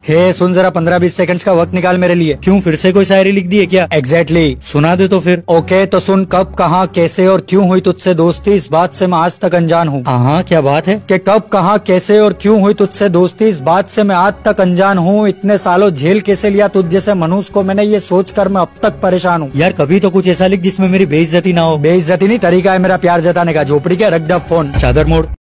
हे सुन जरा 15-20 सेकंड्स का वक्त निकाल मेरे लिए। क्यों, फिर से कोई शायरी लिख दी है क्या? एग्जैक्टली सुना दे तो फिर। ओके तो सुन, कब कहाँ कैसे और क्यों हुई तुझसे दोस्ती, इस बात से मैं आज तक अनजान हूँ। हाँ, क्या बात है कि कब कहाँ कैसे और क्यों हुई तुझसे दोस्ती, इस बात से मैं आज तक अनजान हूँ। इतने सालों झेल कैसे लिया तुझ जैसे मनुष्य को मैंने, ये सोचकर मैं अब तक परेशान हूँ। यार, कभी तो कुछ ऐसा लिख जिसमें मेरी बेइज्जती ना हो। बेइज्जती नहीं, तरीका है मेरा प्यार जताने का। झोपड़ी के रख दे अब फोन। चादर मोड़।